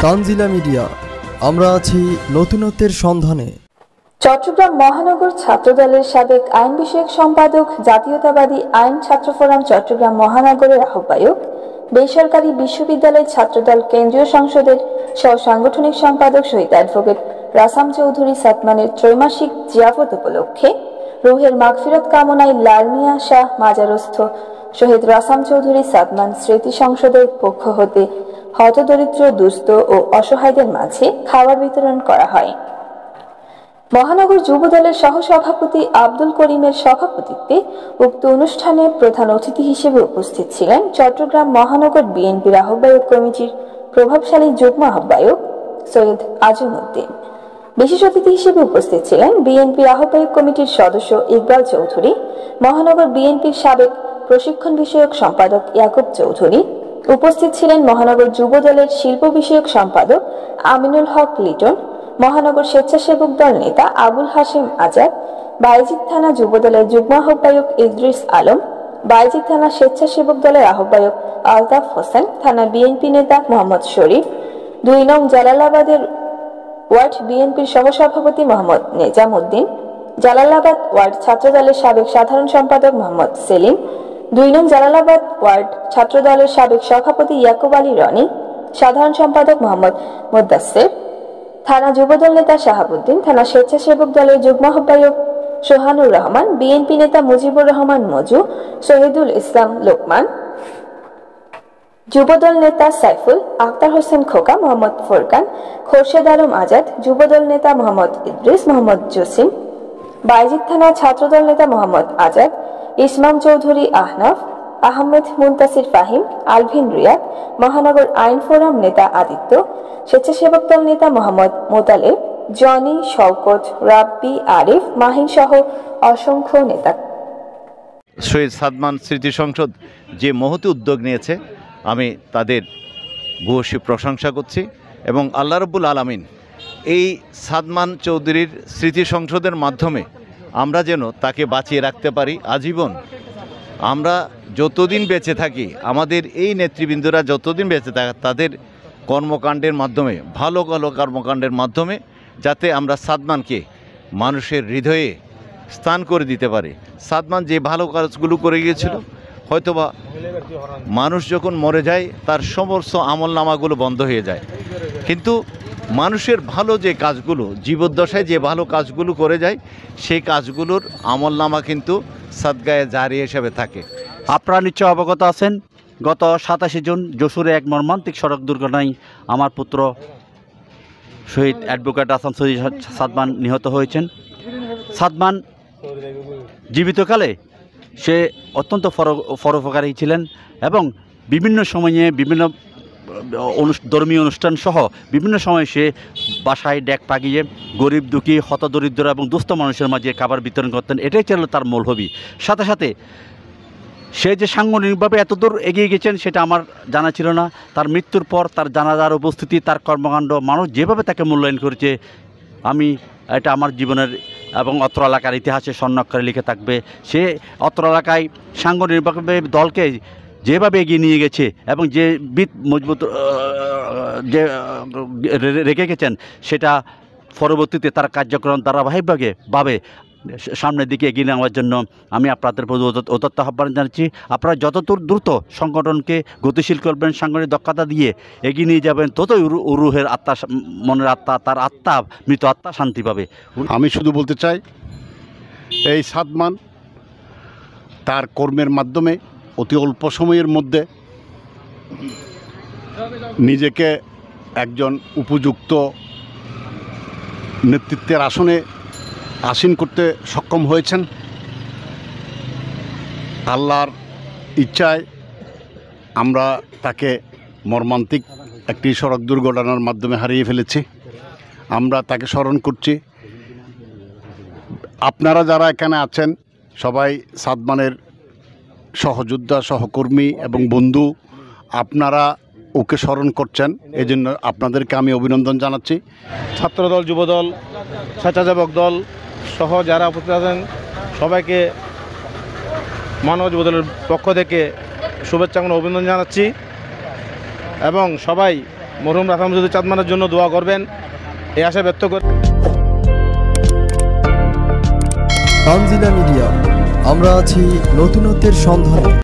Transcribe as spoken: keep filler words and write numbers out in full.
Tanzila media, আমরা আছি নতুনত্বের সন্ধানে। চট্টগ্রাম মহানগর ছাত্রদলের সাবেক আইন বিষয়ক সম্পাদক, জাতীয়তাবাদী আইন ছাত্র ফোরাম চট্টগ্রাম মহানগরের আহ্বায়ক, বেসরকারি বিশ্ববিদ্যালয় ছাত্রদল কেন্দ্রীয় সংসদের সহ সাংগঠনিক সম্পাদক শহীদ অ্যাডভোকেট রাসাম চৌধুরী সাতমানের ত্রৈমাসিক জিয়াফত উপলক্ষে রুহের মাগফিরাত কামনায় লাল মিয়া শাহ মাজারস্থ শহীদ রাসাম চৌধুরী সাতমান স্মৃতি সংসদের পক্ষ হতে হতদরিদ্র, দুস্থ ও অসহায়দের মাঝে খাবার বিতরণ করা হয়। মহানগর যুবদলের সহসভাপতি আব্দুল করিমের সভাপতিত্বে উক্ত অনুষ্ঠানে প্রধান অতিথি হিসেবে উপস্থিত ছিলেন চট্টগ্রাম মহানগর বিএনপির আহ্বায়ক কমিটির প্রভাবশালী যুগ্ম আহ্বায়ক সৈয়দ আজম উদ্দিন। বিশেষ অতিথি হিসেবে উপস্থিত ছিলেন বিএনপি আহ্বায়ক কমিটির সদস্য ইকবাল চৌধুরী, মহানগর বিএনপির সাবেক প্রশিক্ষণ বিষয়ক সম্পাদক ইয়াকুব চৌধুরী। উপস্থিত ছিলেন মহানগর যুবদলের শিল্প বিষয়ক সম্পাদক আমিনুল হক লিটন, মহানগর স্বেচ্ছাসেবক দল নেতা আবুল হাশেম আজাদ, বায়েজিদ থানা যুবদলের যুগ্ম আহ্বায়ক ইদ্রিস আলম, বায়েজিদ থানা স্বেচ্ছাসেবক দলের আহ্বায়ক আলতাফ হোসেন, থানা বিএনপি নেতা মোহাম্মদ শরীফ, দুই নং জালালাবাদের ওয়ার্ড বিএনপির সহসভাপতি মোহাম্মদ নেজাম উদ্দিন, জালালাবাদ ওয়ার্ড ছাত্রদলের সাবেক সাধারণ সম্পাদক মোহাম্মদ সেলিম, দুই নং জালালাবাদ ওয়ার্ড ছাত্রদলের সাবেক সভাপতি ইয়াকুব আলী রনি, সাধারণ সম্পাদক মোহাম্মদ মুদ্দাসির, থানা যুবদল নেতা শাহাবুদ্দিন, থানা স্বেচ্ছাসেবক দলের যুগ্ম আহ্বায়ক সোহানুর রহমান, বিএনপি নেতা মুজিবুর রহমান মজু, শহীদুল ইসলাম লোকমান, যুবদল নেতা সাইফুল, আখতার হোসেন খোকা, মোহাম্মদ ফোরকান, খোরশেদ আলম আজাদ, যুবদল নেতা মোহাম্মদ ইদ্রিস, মোহাম্মদ জসিম, বায়েজিদ থানা ছাত্রদল নেতা মোহাম্মদ আজাদ, ইসমাম চৌধুরী আহনাফ, আহমেদ মুনতাসির ফাহিম, আলভিন রিয়াদ, মহানগর আইন ফোরাম নেতা আদিত্য, স্বেচ্ছাসেবক দল নেতা মোহাম্মদ মোতালেব, জনি, শওকত, রাব্বি, আরিফ, মাহিন সহ অসংখ্য নেতা। শহীদ সাদমান স্মৃতি সংসদ যে মহতি উদ্যোগ নিয়েছে, আমি তাদের ভূয়সী প্রশংসা করছি এবং আল্লাহ রাব্বুল আলামিন এই সাদমান চৌধুরীর স্মৃতি সংসদের মাধ্যমে আমরা যেন তাকে বাঁচিয়ে রাখতে পারি আজীবন। আমরা যতদিন বেঁচে থাকি, আমাদের এই নেতৃবৃন্দরা যতদিন বেঁচে থাকে, তাদের কর্মকাণ্ডের মাধ্যমে, ভালো ভালো কর্মকাণ্ডের মাধ্যমে যাতে আমরা সাদমানকে মানুষের হৃদয়ে স্থান করে দিতে পারি। সাদমান যে ভালো কাজগুলো করে গিয়েছিল, হয়তোবা মানুষ যখন মরে যায় তার সমস্ত আমলনামাগুলো বন্ধ হয়ে যায়, কিন্তু মানুষের ভালো যে কাজগুলো, জীবদ্দশায় যে ভালো কাজগুলো করে যায়, সেই কাজগুলোর আমলনামা কিন্তু সাদগায়ে জারি হিসেবে থাকে। আপনারা নিশ্চয় অবগত আছেন, গত সাতাশে জুন যশোরে এক মর্মান্তিক সড়ক দুর্ঘটনায় আমার পুত্র শহীদ অ্যাডভোকেট রাসাম চৌধুরী সাদমান নিহত হয়েছেন। সাদমান জীবিতকালে সে অত্যন্ত পরোপকারী ছিলেন এবং বিভিন্ন সময়ে বিভিন্ন ধর্মীয় অনুষ্ঠান সহ বিভিন্ন সময় সে বাসায় ডেক পাকিয়ে গরিব, দুঃখী, হতদরিদ্র এবং দুস্থ মানুষের মাঝে খাবার বিতরণ করতেন। এটাই ছিল তার মূল হবি। সাথে সাথে সে যে সাংগঠনিকভাবে এতদূর এগিয়ে গেছেন সেটা আমার জানা ছিল না। তার মৃত্যুর পর তার জানাজার উপস্থিতি, তার কর্মকাণ্ড, মানুষ যেভাবে তাকে মূল্যায়ন করেছে, আমি এটা আমার জীবনের এবং অত্র এলাকার ইতিহাসে স্বর্ণাক্ষরে লিখে থাকবে। সে অত্র এলাকায় সাংগঠনিকভাবে দলকে যেভাবে এগিয়ে নিয়ে গেছে এবং যে বিত মজবুত যে রেখে গেছেন, সেটা পরবর্তীতে তার কার্যক্রম ধারাবাহিকভাবে ভাবে সামনের দিকে এগিয়ে নেওয়ার জন্য আমি আপনাদের প্রতি উদাত্ত আহ্বান জানাচ্ছি। আপনারা যতদূর দ্রুত সংগঠনকে গতিশীল করবেন, সাংগঠনিক দক্ষতা দিয়ে এগিয়ে নিয়ে যাবেন, ততই রুহের আত্মা, মনের আত্মা, তার আত্মা, মৃত আত্মা শান্তি পাবে। আমি শুধু বলতে চাই, এই সাদমান তার কর্মের মাধ্যমে অতি অল্প সময়ের মধ্যে নিজেকে একজন উপযুক্ত নেতৃত্বের আসনে আসীন করতে সক্ষম হয়েছেন। আল্লাহর ইচ্ছায় আমরা তাকে মর্মান্তিক একটি সড়ক দুর্ঘটনার মাধ্যমে হারিয়ে ফেলেছি। আমরা তাকে স্মরণ করছি। আপনারা যারা এখানে আছেন সবাই সাদমানের সহযোদ্ধা, সহকর্মী এবং বন্ধু, আপনারা ওকে স্মরণ করছেন, এই জন্য আপনাদেরকে আমি অভিনন্দন জানাচ্ছি। ছাত্রদল, যুবদল, স্বেচ্ছাসেবক দল সহ যারা উপস্থিত আছেন সবাইকে মানব যুবদলের পক্ষ থেকে শুভেচ্ছা এবং অভিনন্দন জানাচ্ছি এবং সবাই মরহুম রাফা মজুমদার চাঁদমানের জন্য দোয়া করবেন এই আশা ব্যক্ত করে। তানজিলা মিডিয়া, আমরা আছি নতুনত্বের সন্ধানে।